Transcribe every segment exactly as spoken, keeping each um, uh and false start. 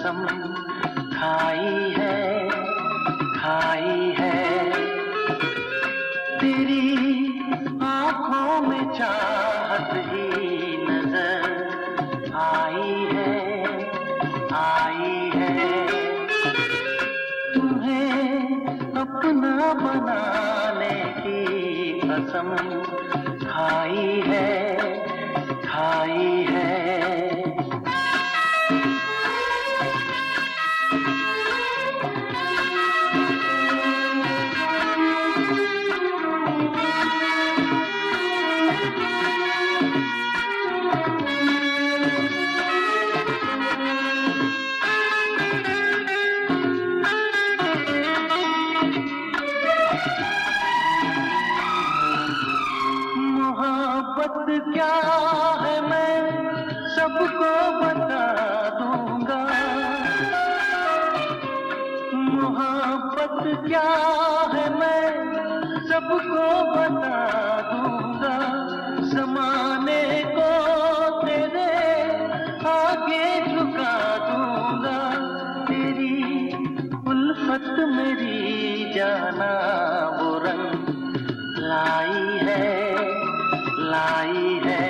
कसम खाई है, खाई है। तेरी आँखों में चाहत ही नजर आई है, आई है। तुम्हें अपना बनाने की कसम खाई है, खाई है। मोहब्बत क्या है मैं सबको बता दूंगा, मोहब्बत क्या है मैं सबको बता दूंगा। ज़माने को तेरे आगे झुका दूंगा। तेरी उल्फत मेरी जाना वो रंग लाई है, लाई है।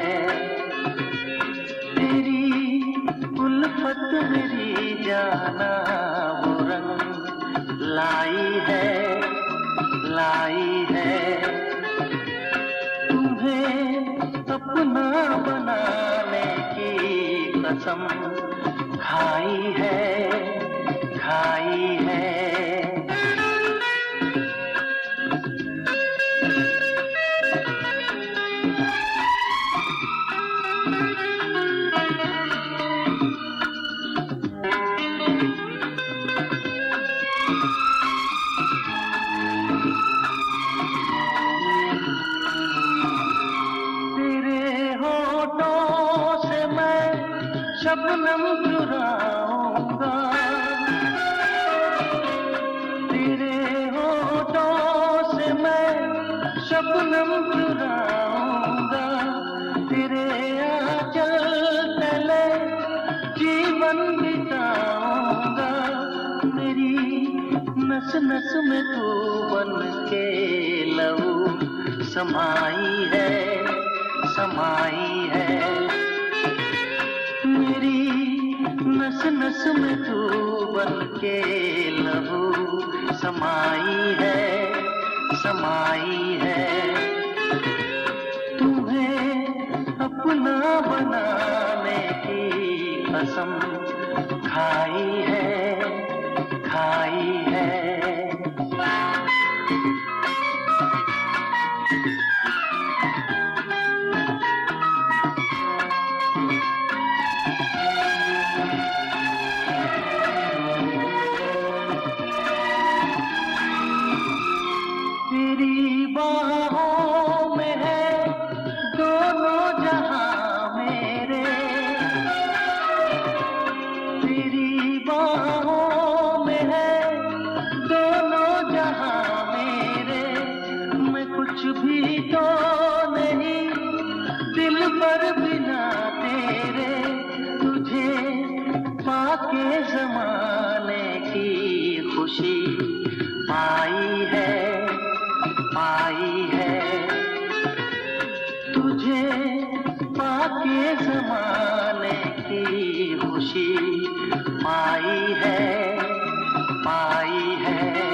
तेरी उल्फत मेरी जाना वो रंग लाई है, लाई है। तुम्हें अपना बनाने की कसम खाई है, खाई है। शबनम चुराऊंगा, तेरे होठों से मैं शबनम चुराऊंगा। तेरे आंचल तले जीवन बिताऊंगा। तेरी नस नस में तू बन के लहू समाई है, समाई है। मेरी नस नस में तू बन के लहू समाई है, समाई है। तुम्हें अपना बनाने की कसम खाई है, खाई है। तेरी बाहों में है दोनों जहां मेरे, तेरी बाहों में है दोनों जहां मेरे। मैं कुछ भी तो नहीं दिल पर बिना तेरे। तुझे पाके ज़माने की खुशी पाई है, पाई है। तुझे पाके ज़माने की खुशी पाई है, पाई है।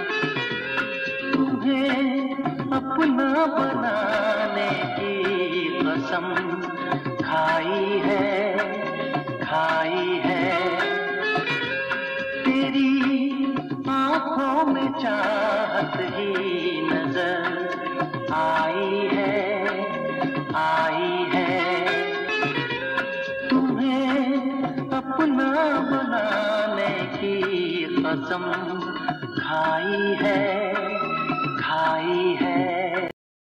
तुम्हें अपना बनाने की कसम खाई है, खाई है। तेरी आँखों में चाहत ही नजर आई है, आई है। तुम्हें अपना बनाने की कसम खाई है, खाई है।